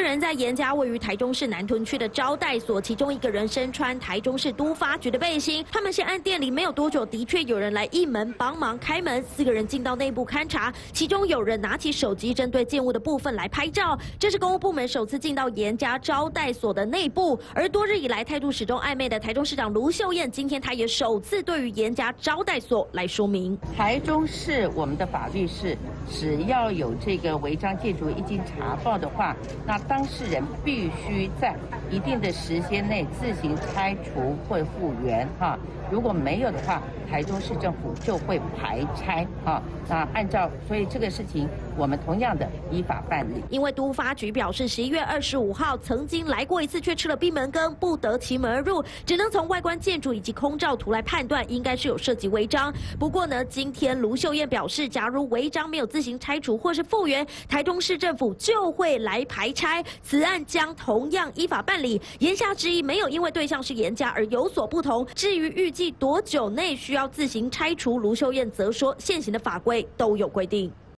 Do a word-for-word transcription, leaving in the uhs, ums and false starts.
人在严家位于台中市南屯区的招待所，其中一个人身穿台中市都发局的背心。他们先按店里没有多久，的确有人来应门帮忙开门，四个人进到内部勘查，其中有人拿起手机针对建物的部分来拍照。这是公务部门首次进到严家招待所的内部，而多日以来态度始终暧昧的台中市长卢秀燕，今天她也首次对于严家招待所来说明。 台中市我们的法律是，只要有这个违章建筑一经查报的话，那当事人必须在一定的时间内自行拆除或复原哈。如果没有的话，台中市政府就会排拆哈。那按照，所以这个事情我们同样的依法办理。 因为都发局表示，十一月二十五号曾经来过一次，却吃了闭门羹，不得其门而入，只能从外观建筑以及空照图来判断，应该是有涉及违章。不过呢，今天卢秀燕表示，假如违章没有自行拆除或是复原，台中市政府就会来排拆，此案将同样依法办理。言下之意，没有因为对象是严家而有所不同。至于预计多久内需要自行拆除，卢秀燕则说，现行的法规都有规定。